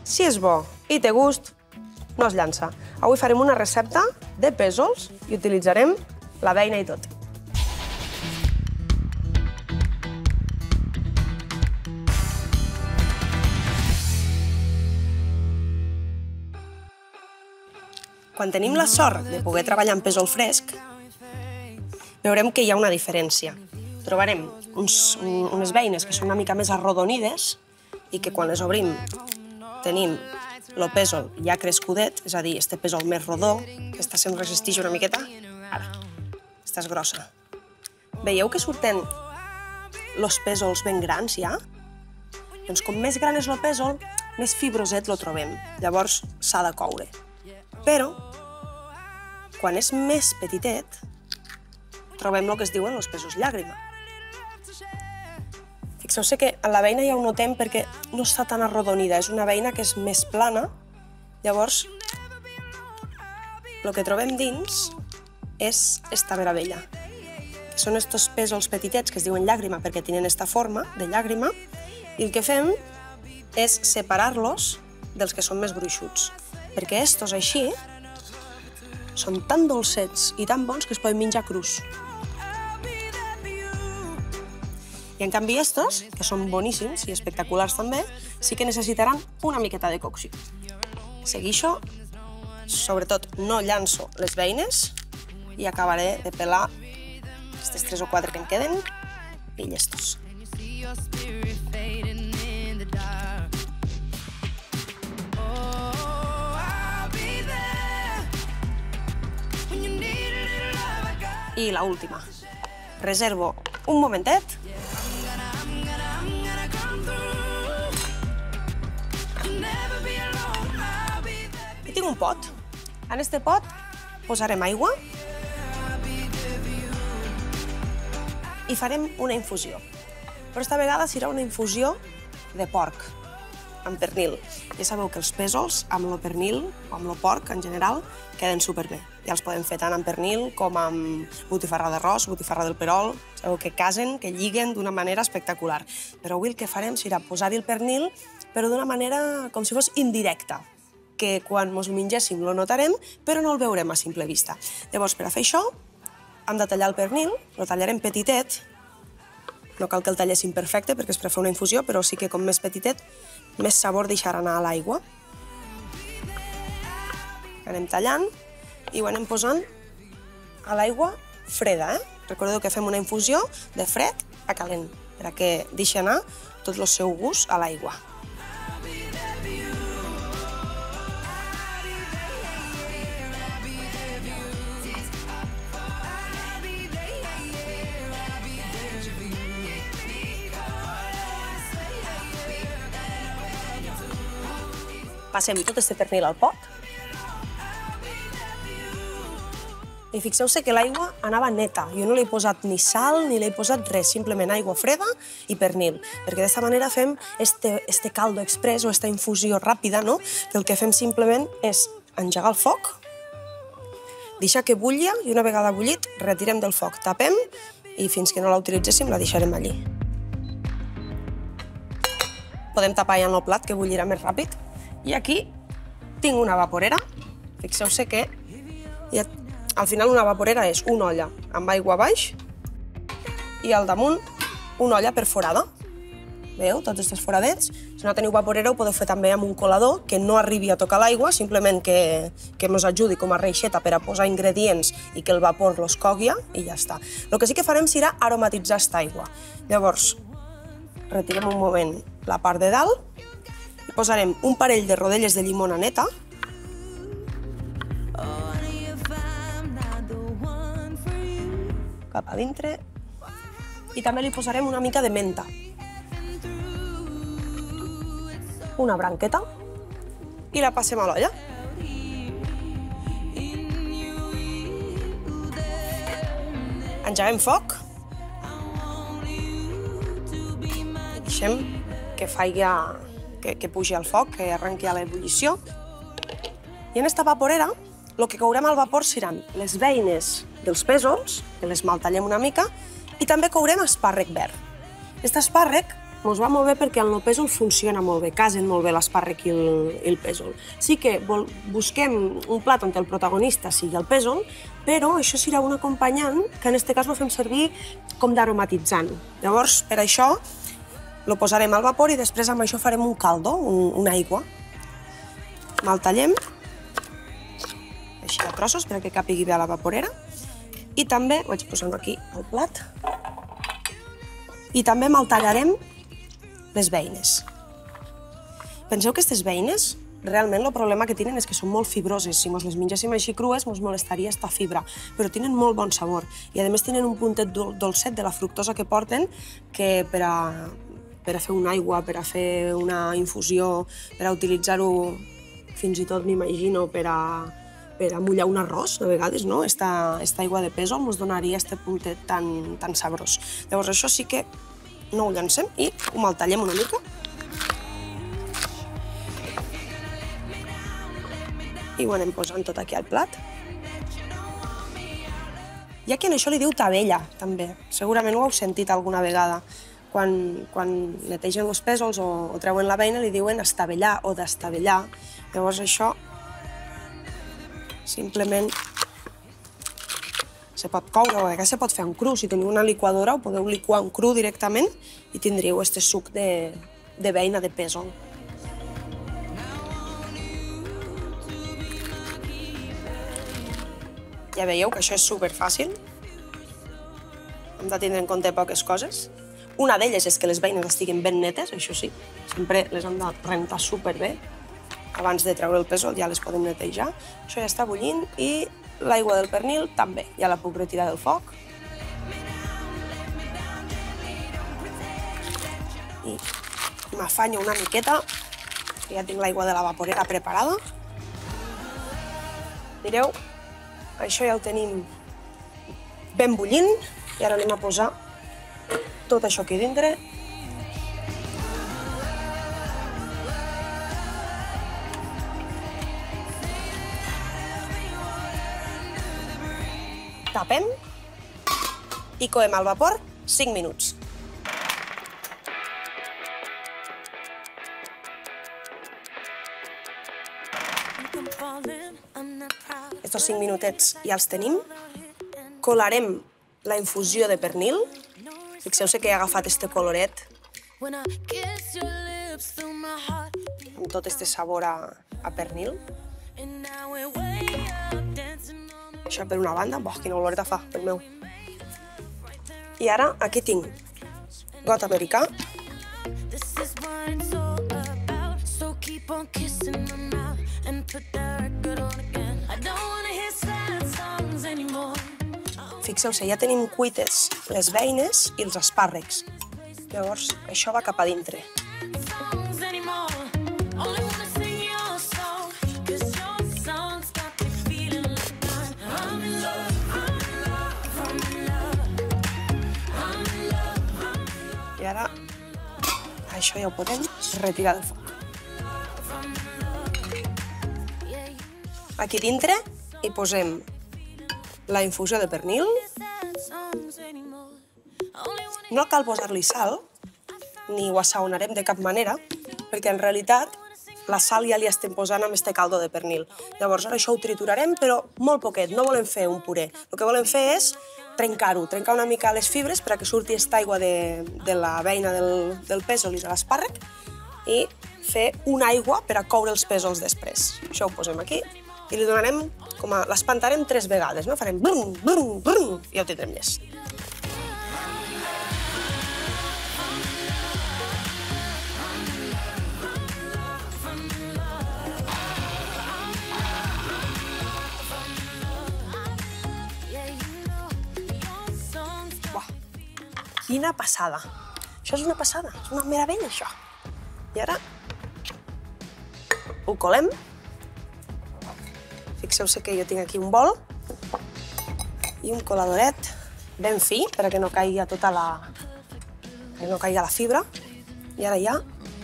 Si és bo i té gust, no es llança. Avui farem una recepta de pèsols i utilitzarem la beina i tot. Quan tenim la sort de poder treballar amb pèsol fresc, veurem que hi ha una diferència. Trobarem unes beines que són una mica més arrodonides i que quan les obrim tenim el pèsol ja crescudet, és a dir, este pèsol més rodó, que està sent resistix una miqueta. Ara, esta és grossa. Veieu que surten els pèsols ben grans ja? Doncs com més gran és el pèsol, més fibroset lo trobem. Llavors s'ha de coure. Però, quan és més petitet, trobem el que es diuen els pèsols llàgrima. Fixeu-se que a la beina ja ho notem perquè no està tan arrodonida, és una beina que és més plana. Llavors, el que trobem dins és esta meravella. Són estos pèsols petitets que es diuen llàgrima perquè tenen esta forma de llàgrima i el que fem és separar-los dels que són més gruixuts. Perquè estos així són tan dolcets i tan bons que es poden menjar crus. I en canvi estos, que són boníssims i espectaculars també, sí que necessitaran una miqueta de cocció. Seguixo, sobretot no llanço les beines i acabaré de pelar aquestes 3 o 4 que em queden i llestos. I la última. Reservo un momentet i tinc un pot. En este pot posarem aigua i farem una infusió. Però esta vegada serà una infusió de porc, amb pernil. Ja sabeu que els pèsols amb el pernil o amb el porc en general queden superbé. Ja els podem fer tant amb pernil com amb botifarra d'arròs, botifarra del perol. Sabeu que casen, que lliguen d'una manera espectacular. Però avui el que farem serà posar-hi el pernil, però d'una manera com si fos indirecta, que quan ens ho mengéssim lo notarem, però no el veurem a simple vista. Llavors, per a fer això, hem de tallar el pernil, el tallarem petitet. No cal que el talléssim perfecte, perquè és per fer una infusió, però sí que com més petitet, més sabor deixarà anar a l'aigua. Anem tallant i ho anem posant a l'aigua freda. Recordeu que fem una infusió de fred a calent, perquè deixi anar tot el seu gust a l'aigua. Passem tot este pernil al pot. I fixeu-se que l'aigua anava neta. Jo no li he posat ni sal ni li he posat res, simplement aigua freda i pernil. Perquè d'aquesta manera fem este caldo express o esta infusió ràpida, no? Que el que fem simplement és engegar el foc, deixar que bulli i una vegada bullit retirem del foc, tapem i fins que no la utilitzéssim la deixarem allí. Podem tapar ja en el plat que bullirà més ràpid. I aquí tinc una vaporera. Fixeu-se que al final una vaporera és una olla amb aigua a baix i al damunt una olla perforada. Veieu, tots aquests foradets? Si no teniu vaporera ho podeu fer també amb un colador que no arribi a tocar l'aigua, simplement que ens ajudi com a reixeta per a posar ingredients i que el vapor los cogui i ja està. El que sí que farem serà aromatitzar aquesta aigua. Llavors, retirem un moment la part de dalt i posarem un parell de rodelles de llimona neta cap a dintre i també li posarem una mica de menta. Una branqueta i la passem a l'olla. Engeguem foc i deixem que pugi al foc, que arrenqui a l'ebullició. I en esta vaporera el que courem al vapor seran les beines dels pèsols, que les maltallem una mica, i també courem espàrrec verd. Aquest espàrrec ens va molt bé perquè el pèsol funciona molt bé, casen molt bé l'espàrrec i el pèsol. Sí que busquem un plat on el protagonista sigui el pèsol, però això serà un acompanyant que en aquest cas el fem servir com d'aromatitzant. Llavors, per això, el posarem al vapor i després amb això farem un caldo, una aigua. Me'l tallem, així a trossos, perquè càpigui bé a la vaporera. I també, vaig posant aquí el plat, i també me'l tallarem les beines. Penseu que aquestes beines, realment el problema que tenen és que són molt fibroses. Si ens les mengéssim així crues, ens molestaria esta fibra, però tenen molt bon sabor. I a més tenen un puntet dolcet de la fructosa que porten, que per a fer una aigua, per a fer una infusió, per a utilitzar-ho fins i tot, m'imagino, per a mullar un arròs, a vegades, no? Esta aigua de pèsol ens donaria aquest puntet tan sabrós. Llavors això sí que no ho llancem i ho maltallem una mica. I ho anem posant tot aquí al plat. Hi ha qui en això li diu tavella, també. Segurament ho heu sentit alguna vegada. Quan netegen els pèsols o treuen la beina li diuen estavellar o destavellar. Llavors això simplement se pot coure o a vegades se pot fer en cru. Si teniu una liquadora ho podeu liquar en cru directament i tindríeu aquest suc de beina de pèsol. Ja veieu que això és superfàcil. Hem de tindre en compte poques coses. Una d'elles és que les beines estiguin ben netes, això sí. Sempre les hem de rentar superbé. Abans de treure el pèsol ja les podem netejar. Això ja està bullint i l'aigua del pernil també, ja la puc retirar del foc. I m'afanyo una miqueta, que ja tinc l'aigua de la vaporera preparada. Mireu, això ja ho tenim ben bullint i ara anem a posar tot això aquí dintre. Tapem i coem al vapor 5 minuts. Estos 5 minutets ja els tenim. Colarem la infusió de pernil. Fixeu-se que he agafat este coloret amb tot este sabor a pernil. Això per una banda, quina oloreta fa, pel meu. I ara aquí tinc got americà. Fixeu-se, ja tenim cuites les beines i els espàrrecs. Llavors, això va cap a dintre. I ara això ja ho podem retirar del foc. Aquí dintre hi posem la infusió de pernil. No cal posar-li sal, ni ho assaonarem de cap manera, perquè en realitat la sal ja li estem posant amb este caldo de pernil. Llavors ara això ho triturarem, però molt poquet, no volem fer un puré. El que volem fer és trencar-ho, trencar una mica les fibres perquè surti aquesta aigua de la beina del pèsol i de l'espàrrec i fer una aigua per a coure els pèsols després. Això ho posem aquí i li donarem, l'espantarem 3 vegades, no? Farem brum, brum, brum i ja ho tindrem llest. Quina passada! Això és una passada, és una meravella, això. I ara ho colem. Fixeu-se que jo tinc aquí un bol i un coladoret ben fi, perquè no caigui tota la fibra. I ara ja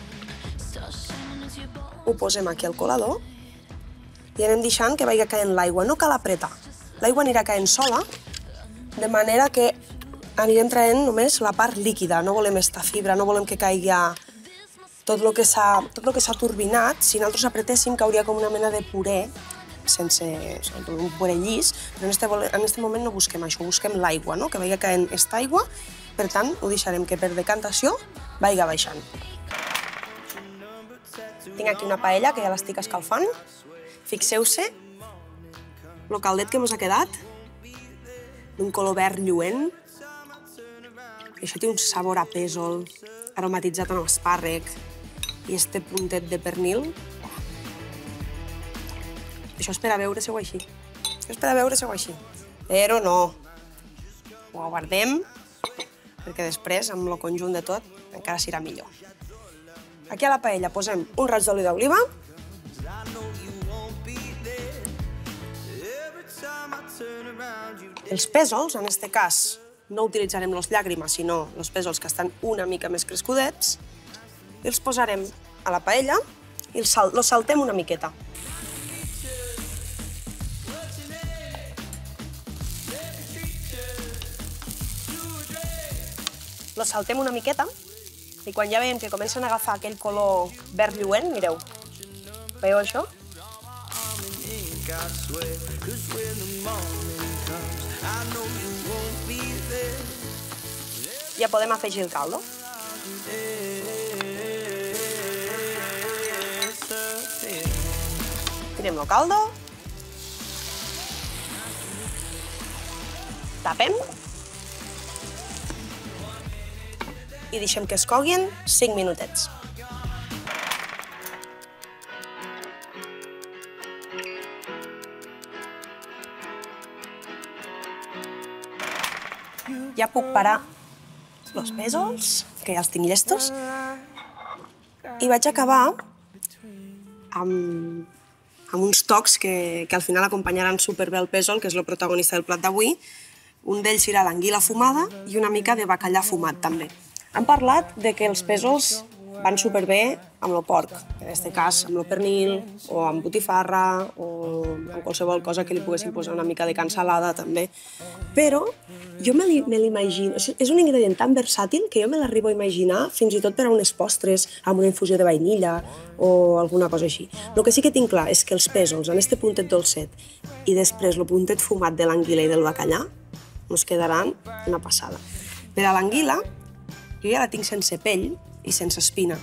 ho posem aquí al colador i anem deixant que vagi caient l'aigua. No cal apretar. L'aigua anirà caient sola, de manera que anirem traient només la part líquida, no volem esta fibra, no volem que caigui tot el que s'ha turbinat. Si nosaltres apretéssim, cauria com una mena de puré, sense un puré llis, però en aquest moment no busquem això, busquem l'aigua, no? Que vagi caient aquesta aigua, per tant, ho deixarem que per decantació vagi baixant. Tinc aquí una paella que ja l'estic escalfant. Fixeu-se el caldet que ens ha quedat, d'un color verd lluent. I això té un sabor a pèsol, aromatitzat amb espàrrec, i este puntet de pernil. Això és per a veure-se-ho així. Això és per a veure-se-ho així. Però no. Ho guardem, perquè després, amb el conjunt de tot, encara serà millor. Aquí a la paella posem un raig d'oli d'oliva. Els pèsols, en aquest cas, no utilitzarem els llàgrimes, sinó els pèsols que estan una mica més crescudets, i els posarem a la paella i els saltem una miqueta. Els saltem una miqueta i quan ja veiem que comencen a agafar aquell color verd lluent, mireu, veieu això? Ja podem afegir el caldo. Tirem el caldo. Tapem. I deixem que es coguin 5 minutets. Ja puc parar els pèsols, que ja els tinc llestos, i vaig acabar amb uns tocs que al final acompanyaran superbé el pèsol, que és el protagonista del plat d'avui. Un d'ells serà l'anguila fumada i una mica de bacallà fumat, també. Hem parlat de que els pèsols van superbé amb el porc, en aquest cas amb el pernil, o amb botifarra, o amb qualsevol cosa que li poguéssim posar una mica de cansalada, també. Però jo me l'imagino... És un ingredient tan versàtil que jo me l'arribo a imaginar fins i tot per a unes postres amb una infusió de vainilla o alguna cosa així. El que sí que tinc clar és que els pèsols, en aquest puntet dolcet, i després el puntet fumat de l'anguila i del bacallà, ens quedaran una passada. Per a l'anguila, jo ja la tinc sense pell i sense espina.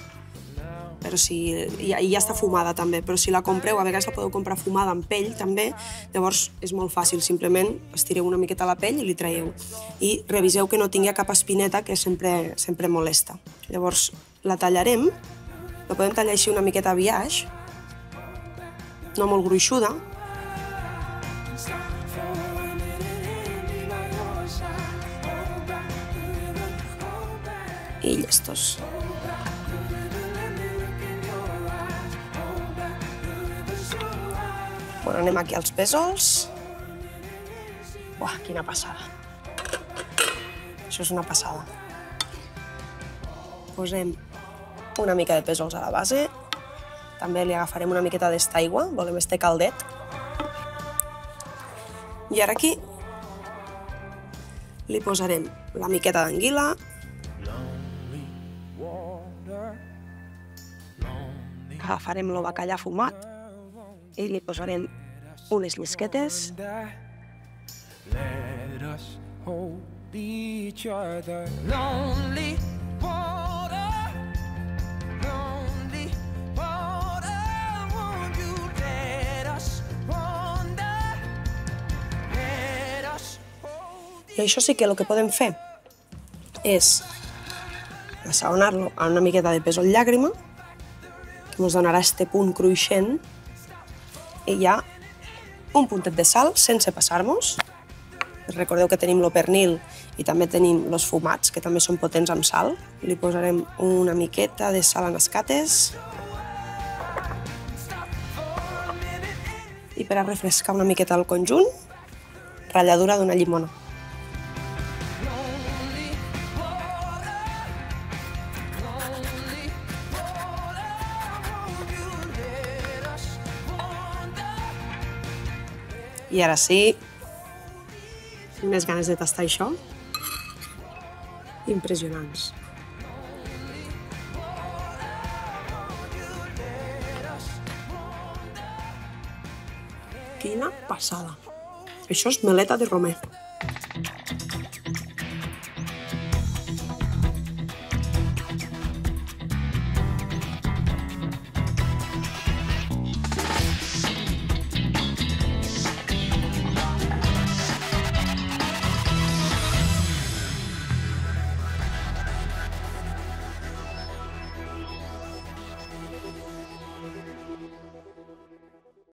I ja està fumada també, però si la compreu, a vegades la podeu comprar fumada amb pell també, llavors és molt fàcil, simplement estireu una miqueta la pell i li traieu. I reviseu que no tingui cap espineta, que sempre molesta. Llavors la tallarem, la podem tallar així una miqueta a biaix, no molt gruixuda, i llestos. Bueno, anem aquí als pèsols. Uah, quina passada. Això és una passada. Posem una mica de pèsols a la base. També li agafarem una miqueta d'esta aigua, volem este caldet. I ara aquí li posarem la miqueta d'anguila. Agafarem el bacallà fumat i li posarem unes llisquetes. I això sí que el que podem fer és assaonar-lo amb una miqueta de pèsol llàgrima, que ens donarà este punt cruixent, i ja un puntet de sal sense passar-nos. Recordeu que tenim el pernil i també tenim els fumats, que també són potents amb sal. Li posarem una miqueta de sal en escates. I per a refrescar una miqueta el conjunt, ratlladura d'una llimona. I ara sí, tinc més ganes de tastar això. impressionants. Quina passada! Això és meleta de romer.